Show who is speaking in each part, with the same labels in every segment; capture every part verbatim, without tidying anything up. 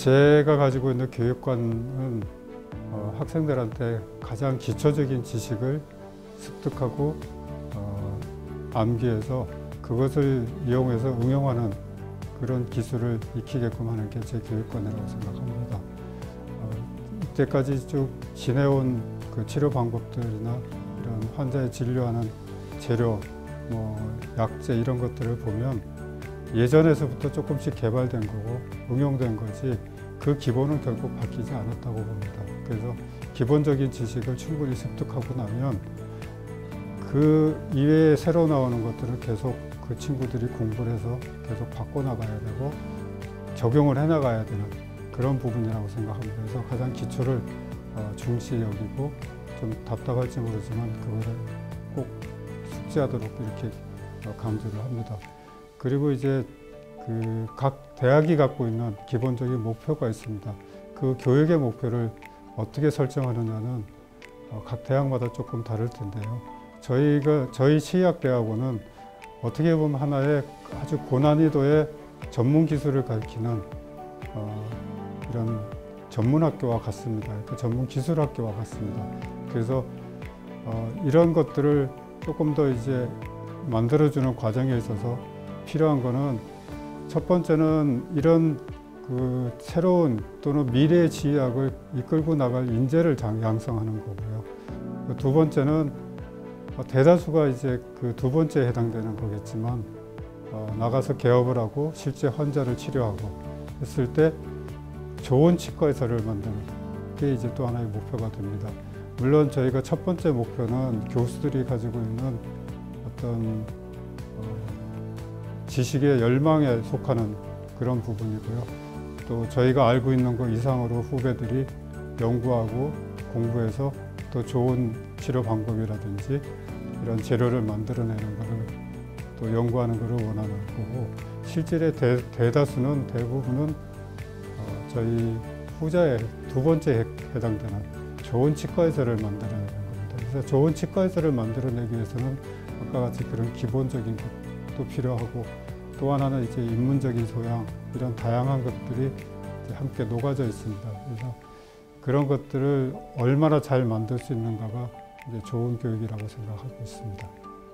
Speaker 1: 제가 가지고 있는 교육관은 어, 학생들한테 가장 기초적인 지식을 습득하고 어, 암기해서 그것을 이용해서 응용하는 그런 기술을 익히게끔 하는 게 제 교육관이라고 생각합니다. 어, 이때까지 쭉 지내온 그 치료 방법들이나 이런 환자의 진료하는 재료, 뭐 약제 이런 것들을 보면 예전에서부터 조금씩 개발된 거고 응용된 거지 그 기본은 결국 바뀌지 않았다고 봅니다. 그래서 기본적인 지식을 충분히 습득하고 나면 그 이외에 새로 나오는 것들을 계속 그 친구들이 공부를 해서 계속 바꿔나가야 되고 적용을 해나가야 되는 그런 부분이라고 생각합니다. 그래서 가장 기초를 중시 여기고 좀 답답할지 모르지만 그거를 꼭 숙지하도록 이렇게 강조를 합니다. 그리고 이제 그 각 대학이 갖고 있는 기본적인 목표가 있습니다. 그 교육의 목표를 어떻게 설정하느냐는 각 대학마다 조금 다를 텐데요. 저희가 저희 치의학대학원은 어떻게 보면 하나의 아주 고난이도의 전문 기술을 가르치는 어, 이런 전문학교와 같습니다. 그 전문 기술학교와 같습니다. 그래서 어, 이런 것들을 조금 더 이제 만들어주는 과정에 있어서 필요한 거는 첫 번째는 이런 그 새로운 또는 미래의 치의학을 이끌고 나갈 인재를 양성하는 거고요. 두 번째는 대다수가 이제 그 두 번째에 해당되는 거겠지만 어, 나가서 개업을 하고 실제 환자를 치료하고 했을 때 좋은 치과 의사를 만드는 게 이제 또 하나의 목표가 됩니다. 물론 저희가 첫 번째 목표는 교수들이 가지고 있는 어떤 어, 지식의 열망에 속하는 그런 부분이고요. 또 저희가 알고 있는 것 이상으로 후배들이 연구하고 공부해서 더 좋은 치료 방법이라든지 이런 재료를 만들어내는 것을 또 연구하는 것을 원하는 거고, 실질의 대, 대다수는 대부분은 어, 저희 후자의 두 번째에 해당되는 좋은 치과의사를 만들어내는 겁니다. 그래서 좋은 치과의사를 만들어내기 위해서는 아까 같이 그런 기본적인 것도 필요하고 또 하나는 이제 인문적인 소양 이런 다양한 것들이 이제 함께 녹아져 있습니다. 그래서 그런 것들을 얼마나 잘 만들 수 있는가가 이제 좋은 교육이라고 생각하고 있습니다.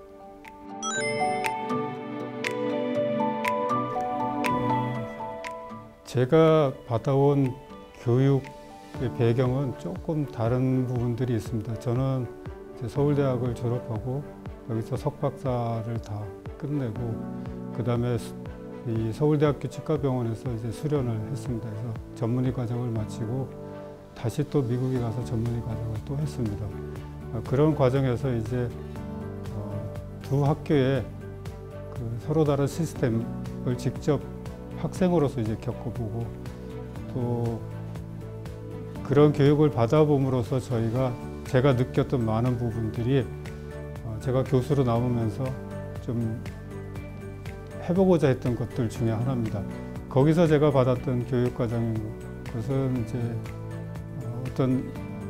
Speaker 1: 제가 받아온 교육의 배경은 조금 다른 부분들이 있습니다. 저는 이제 서울대학을 졸업하고 여기서 석박사를 다 끝내고 그 다음에 이 서울대학교 치과병원에서 이제 수련을 했습니다. 그래서 전문의 과정을 마치고 다시 또 미국에 가서 전문의 과정을 또 했습니다. 그런 과정에서 이제 두 학교의 그 서로 다른 시스템을 직접 학생으로서 이제 겪어보고 또 그런 교육을 받아봄으로써 저희가 제가 느꼈던 많은 부분들이 제가 교수로 남으면서 좀 해보고자 했던 것들 중에 하나입니다. 거기서 제가 받았던 교육 과정인 것은 이제 어떤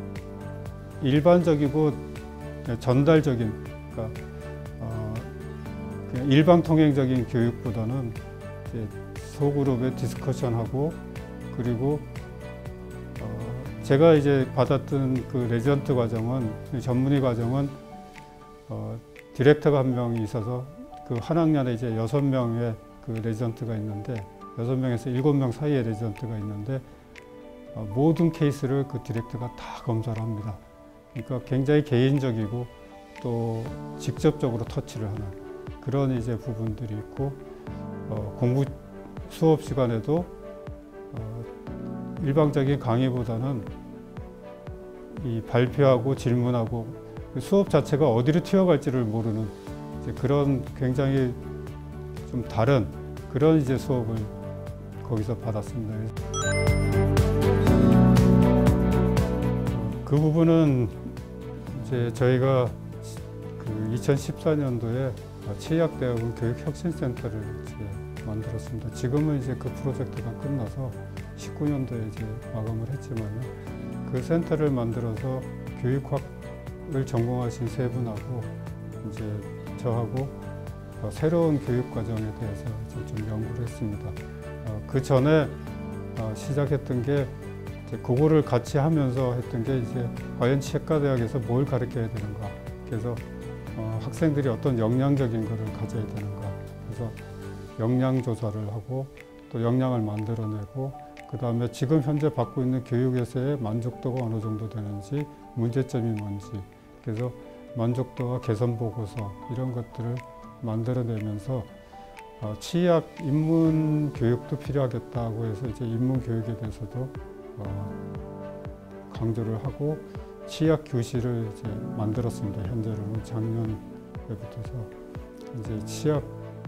Speaker 1: 일반적이고 전달적인, 그러니까 어 그냥 일방통행적인 교육보다는 이제 소그룹에 디스커션하고 그리고 어 제가 이제 받았던 그 레지던트 과정은 전문의 과정은 어 디렉터가 한 명이 있어서 그 한 학년에 이제 여섯 명의 그 레지던트가 있는데 여섯 명에서 일곱 명 사이의 레지던트가 있는데 어, 모든 케이스를 그 디렉터가 다 검사를 합니다. 그러니까 굉장히 개인적이고 또 직접적으로 터치를 하는 그런 이제 부분들이 있고 어, 공부 수업 시간에도 어, 일방적인 강의보다는 이 발표하고 질문하고 그 수업 자체가 어디로 튀어갈지를 모르는 이제 그런 굉장히 좀 다른 그런 이제 수업을 거기서 받았습니다. 그 부분은 이제 저희가 그 이천십사 년도에 치의학대학원 교육혁신센터를 이제 만들었습니다. 지금은 이제 그 프로젝트가 끝나서 십구 년도에 이제 마감을 했지만요. 그 센터를 만들어서 교육학을 전공하신 세 분하고 이제 저하고 새로운 교육 과정에 대해서 이제 좀 연구를 했습니다. 그 전에 어, 시작했던 게 이제 그거를 같이 하면서 했던 게 이제 과연 치과대학에서 뭘 가르쳐야 되는가. 그래서 어, 학생들이 어떤 역량적인 것을 가져야 되는가. 그래서 역량 조사를 하고 또 역량을 만들어내고 그 다음에 지금 현재 받고 있는 교육에서의 만족도가 어느 정도 되는지 문제점이 뭔지 그래서 만족도와 개선 보고서 이런 것들을 만들어내면서 어, 치의학 입문 교육도 필요하겠다고 해서 이제 입문 교육에 대해서도 어, 강조를 하고 치의학 교실을 이제 만들었습니다. 현재로는 작년에부터서 이제 치의학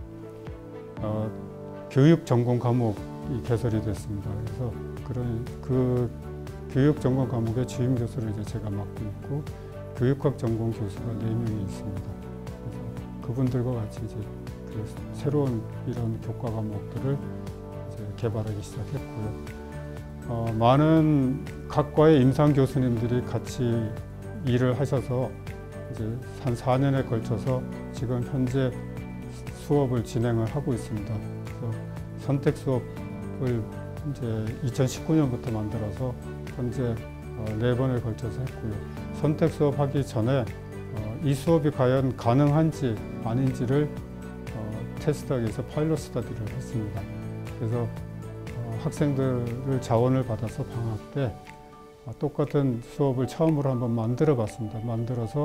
Speaker 1: 어, 교육 전공 과목이 개설이 됐습니다. 그래서 그런 그 교육 전공 과목의 주임 교수를 이제 제가 맡고 있고 교육학 전공 교수가 네 명이 있습니다. 그래서 그분들과 같이 이제 그 새로운 이런 교과 과목들을 이제 개발하기 시작했고요. 어, 많은 각과의 임상 교수님들이 같이 일을 하셔서 이제 한 사 년에 걸쳐서 지금 현재 수업을 진행을 하고 있습니다. 그래서 선택 수업을 이제 이천십구 년부터 만들어서 현재 네 번에 걸쳐서 했고요. 선택 수업 하기 전에 이 수업이 과연 가능한지 아닌지를 테스트하기 위해서 파일럿 스터디를 했습니다. 그래서 학생들을 자원을 받아서 방학 때 똑같은 수업을 처음으로 한번 만들어 봤습니다. 만들어서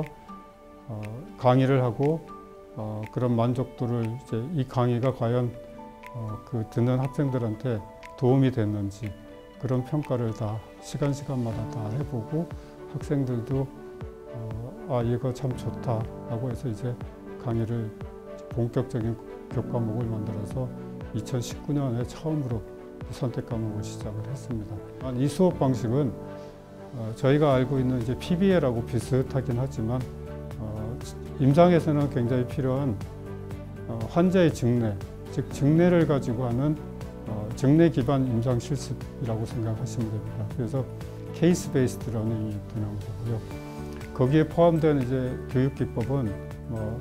Speaker 1: 강의를 하고 그런 만족도를 이제 이 강의가 과연 그 듣는 학생들한테 도움이 됐는지 그런 평가를 다 시간 시간마다 다 해보고 학생들도 어, 아 이거 참 좋다라고 해서 이제 강의를 본격적인 교과목을 만들어서 이천십구 년에 처음으로 선택 과목을 시작을 했습니다. 이 수업 방식은 어, 저희가 알고 있는 이제 피비엘하고 비슷하긴 하지만 어, 임상에서는 굉장히 필요한 어, 환자의 증례, 즉 증례를 가지고 하는 어, 증례 기반 임상 실습이라고 생각하시면 됩니다. 그래서 케이스 베이스드 러닝이 되는 거고요. 거기에 포함된 이제 교육 기법은 뭐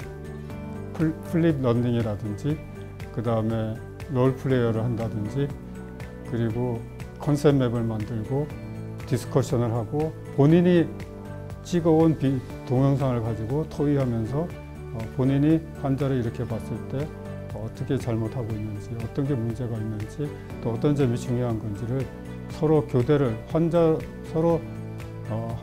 Speaker 1: 플립 러닝이라든지 그 다음에 롤 플레이어를 한다든지 그리고 컨셉 맵을 만들고 디스커션을 하고 본인이 찍어온 비, 동영상을 가지고 토의하면서 어, 본인이 환자를 이렇게 봤을 때 어떻게 잘못하고 있는지, 어떤 게 문제가 있는지, 또 어떤 점이 중요한 건지를 서로 교대를, 환자, 서로 어,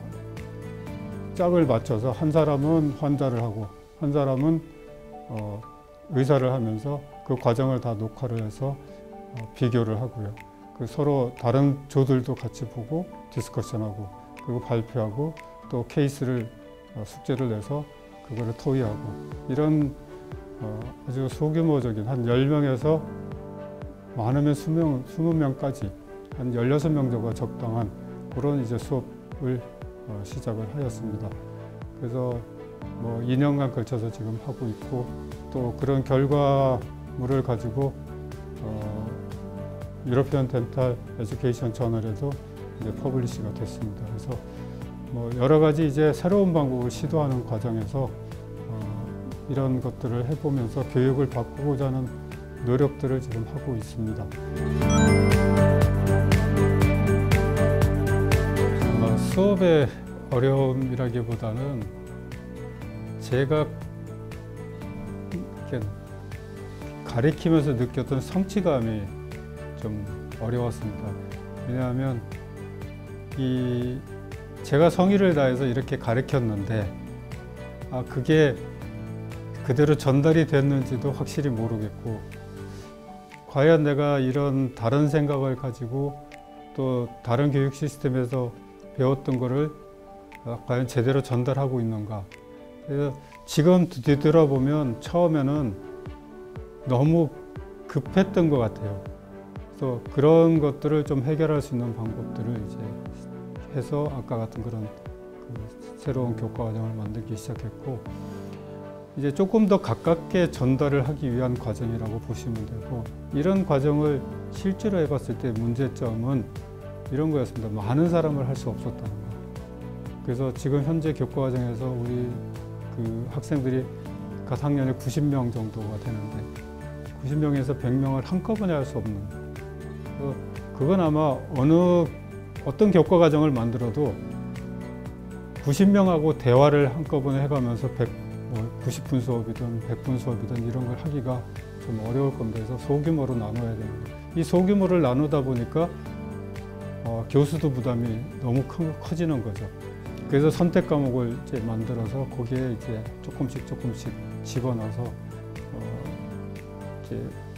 Speaker 1: 짝을 맞춰서 한 사람은 환자를 하고 한 사람은 어, 의사를 하면서 그 과정을 다 녹화를 해서 어, 비교를 하고요. 그 서로 다른 조들도 같이 보고 디스커션하고 그리고 발표하고 또 케이스를 어, 숙제를 내서 그거를 토의하고 이런 어, 아주 소규모적인 한 열 명에서 많으면 이십 명, 이십 명까지 한 열여섯 명 정도가 적당한 그런 이제 수업을 어, 시작을 하였습니다. 그래서 뭐 이 년간 걸쳐서 지금 하고 있고 또 그런 결과물을 가지고 어, 유러피언 덴탈 에듀케이션 저널에도 이제 퍼블리시가 됐습니다. 그래서 뭐 여러 가지 이제 새로운 방법을 시도하는 과정에서 이런 것들을 해보면서 교육을 바꾸고자 하는 노력들을 지금 하고 있습니다. 아마 수업의 어려움이라기보다는 제가 이렇게 가르치면서 느꼈던 성취감이 좀 어려웠습니다. 왜냐하면 이 제가 성의를 다해서 이렇게 가르쳤는데 아 그게 그대로 전달이 됐는지도 확실히 모르겠고 과연 내가 이런 다른 생각을 가지고 또 다른 교육 시스템에서 배웠던 거를 과연 제대로 전달하고 있는가. 그래서 지금 뒤돌아보면 처음에는 너무 급했던 것 같아요. 그래서 그런 것들을 좀 해결할 수 있는 방법들을 이제 해서 아까 같은 그런 그 새로운 교과 과정을 만들기 시작했고 이제 조금 더 가깝게 전달을 하기 위한 과정이라고 보시면 되고 이런 과정을 실제로 해봤을 때 문제점은 이런 거였습니다. 많은 사람을 할 수 없었다는 거. 그래서 지금 현재 교과 과정에서 우리 그 학생들이 각 학년에 구십 명 정도가 되는데 구십 명에서 백 명을 한꺼번에 할 수 없는 그건 아마 어느 어떤 교과 과정을 만들어도 구십 명하고 대화를 한꺼번에 해가면서 백, 뭐 구십 분 수업이든 백 분 수업이든 이런 걸 하기가 좀 어려울 겁니다. 그래서 소규모로 나눠야 되는 거예요. 이 소규모를 나누다 보니까 어, 교수도 부담이 너무 크, 커지는 거죠. 그래서 선택 과목을 이제 만들어서 거기에 이제 조금씩 조금씩 집어넣어서 어, 이제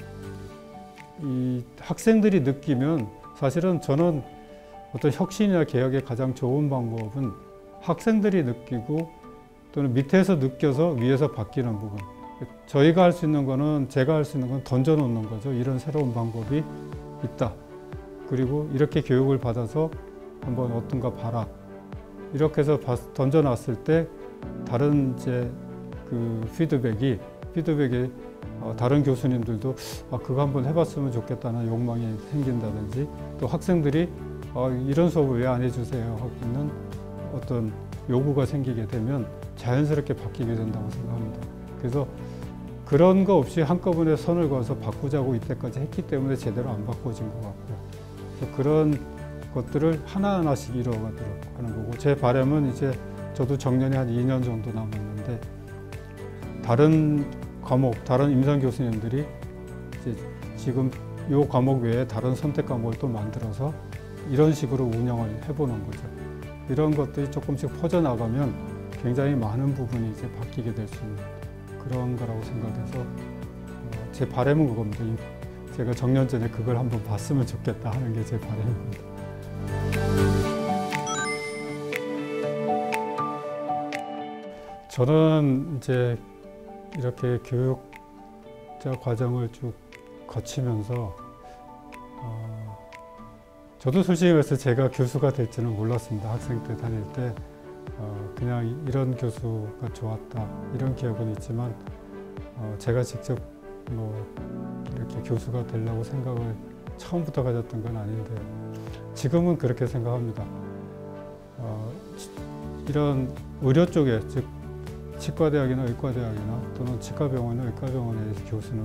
Speaker 1: 이 학생들이 느끼면 사실은 저는 어떤 혁신이나 개혁의 가장 좋은 방법은 학생들이 느끼고 또는 밑에서 느껴서 위에서 바뀌는 부분. 저희가 할 수 있는 거는 제가 할 수 있는 건 던져놓는 거죠. 이런 새로운 방법이 있다. 그리고 이렇게 교육을 받아서 한번 어떤가 봐라. 이렇게 해서 던져놨을 때 다른 이제 그 피드백이 피드백이 어, 다른 교수님들도 아, 그거 한번 해봤으면 좋겠다는 욕망이 생긴다든지 또 학생들이 아, 이런 수업을 왜 안 해주세요 하고 있는 어떤 요구가 생기게 되면 자연스럽게 바뀌게 된다고 생각합니다. 그래서 그런 거 없이 한꺼번에 선을 그어서 바꾸자고 이때까지 했기 때문에 제대로 안 바꿔진 것 같고요. 그래서 그런 것들을 하나하나씩 이루어가도록 하는 거고 제 바람은 이제 저도 정년이 한 이 년 정도 남았는데 다른 과목, 다른 임상 교수님들이 이제 지금 이 과목 외에 다른 선택 과목을 또 만들어서 이런 식으로 운영을 해보는 거죠. 이런 것들이 조금씩 퍼져나가면 굉장히 많은 부분이 이제 바뀌게 될 수 있는 그런 거라고 생각해서 어, 제 바람은 그겁니다. 제가 정년 전에 그걸 한번 봤으면 좋겠다 하는 게 제 바람입니다. 저는 이제 이렇게 교육자 과정을 쭉 거치면서 어, 저도 솔직히 말해서 제가 교수가 될지는 몰랐습니다. 학생 때 다닐 때 어, 그냥 이런 교수가 좋았다 이런 기억은 있지만 어, 제가 직접 뭐 이렇게 교수가 되려고 생각을 처음부터 가졌던 건 아닌데 지금은 그렇게 생각합니다. 어, 이런 의료 쪽에 즉 치과대학이나 의과대학이나 또는 치과병원이나 의과병원의 교수는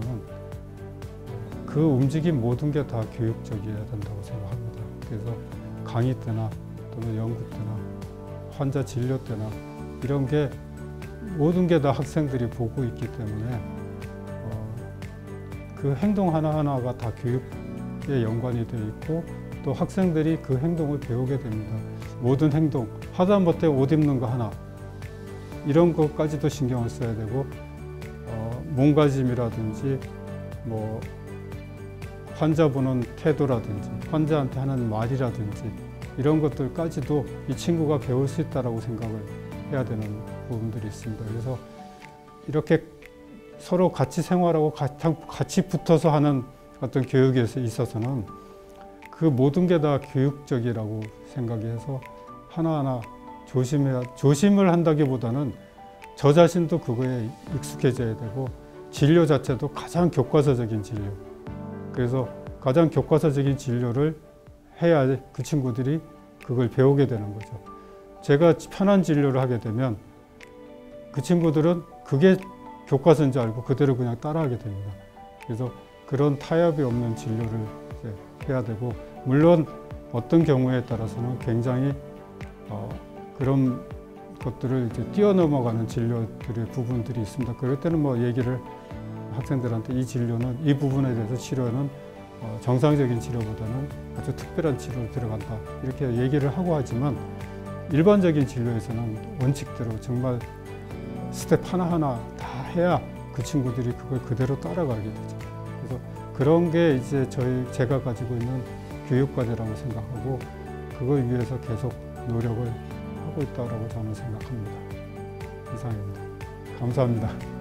Speaker 1: 그 움직임 모든 게 다 교육적이어야 된다고 생각합니다. 그래서 강의 때나 또는 연구 때나 환자 진료 때나 이런 게 모든 게 다 학생들이 보고 있기 때문에 어, 그 행동 하나하나가 다 교육에 연관이 되어 있고 또 학생들이 그 행동을 배우게 됩니다. 모든 행동, 하다못해 옷 입는 거 하나 이런 것까지도 신경을 써야 되고 어, 몸가짐이라든지 뭐 환자 보는 태도라든지 환자한테 하는 말이라든지 이런 것들까지도 이 친구가 배울 수 있다고 생각을 해야 되는 부분들이 있습니다. 그래서 이렇게 서로 같이 생활하고 같이 붙어서 하는 어떤 교육에 있어서는 그 모든 게 다 교육적이라고 생각해서 하나하나 조심해야, 조심을 한다기보다는 저 자신도 그거에 익숙해져야 되고 진료 자체도 가장 교과서적인 진료. 그래서 가장 교과서적인 진료를 해야 그 친구들이 그걸 배우게 되는 거죠. 제가 편한 진료를 하게 되면 그 친구들은 그게 교과서인 줄 알고 그대로 그냥 따라하게 됩니다. 그래서 그런 타협이 없는 진료를 이제 해야 되고 물론 어떤 경우에 따라서는 굉장히 어, 그런 것들을 이제 뛰어넘어가는 진료들의 부분들이 있습니다. 그럴 때는 뭐 얘기를 학생들한테 이 진료는 이 부분에 대해서 치료는 어, 정상적인 치료보다는 아주 특별한 치료로 들어간다 이렇게 얘기를 하고 하지만 일반적인 진료에서는 원칙대로 정말 스텝 하나하나 다 해야 그 친구들이 그걸 그대로 따라가게 되죠. 그래서 그런 게 이제 저희 제가 가지고 있는 교육과제라고 생각하고 그걸 위해서 계속 노력을 하고 있다고 저는 생각합니다. 이상입니다. 감사합니다.